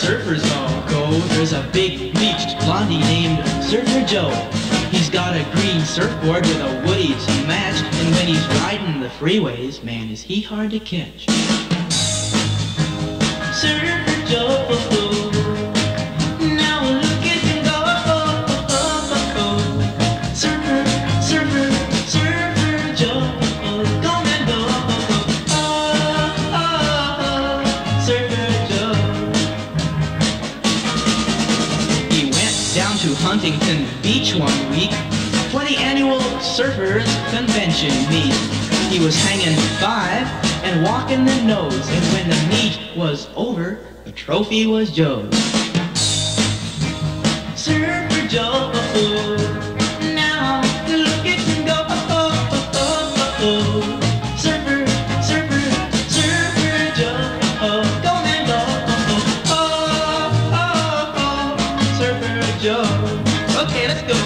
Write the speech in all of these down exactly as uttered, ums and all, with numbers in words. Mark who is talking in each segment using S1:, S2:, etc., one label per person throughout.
S1: surfers all go. There's a big bleached blondie named Surfer Joe. He's got a green surfboard with a woody to match, and when he's riding the freeways, man, is he hard to catch. Surfer Joe, now look at him go. Surfer, surfer, surfer Joe, come and go. Oh, oh, oh, Surfer Joe. He went down to Huntington Beach one week for the annual Surfers Convention meet. He was hanging five and walking the nose, and when the meet was over, the trophy was Joe's. Surfer Joe, now look at him go. Surfer, surfer, surfer Joe, go man go. Oh, oh, oh, Surfer Joe. Okay, let's go.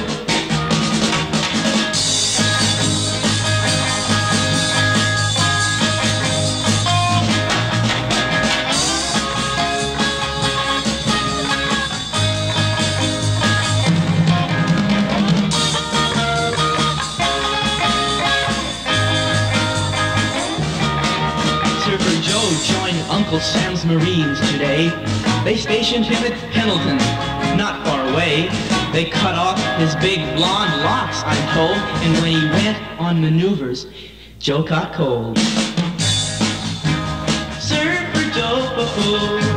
S1: Uncle Sam's Marines today. They stationed him at Pendleton, not far away. They cut off his big blonde locks, I'm told, and when he went on maneuvers, Joe caught cold. Surfer Joe.